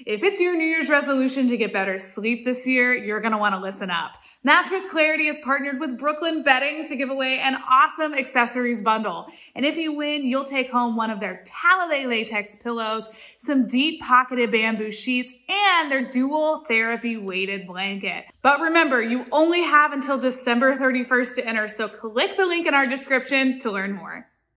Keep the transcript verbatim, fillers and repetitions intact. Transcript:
If it's your New Year's resolution to get better sleep this year, you're gonna wanna listen up. Mattress Clarity has partnered with Brooklyn Bedding to give away an awesome accessories bundle. And if you win, you'll take home one of their Talalay latex pillows, some deep pocketed bamboo sheets, and their dual therapy weighted blanket. But remember, you only have until December thirty-first to enter, so click the link in our description to learn more.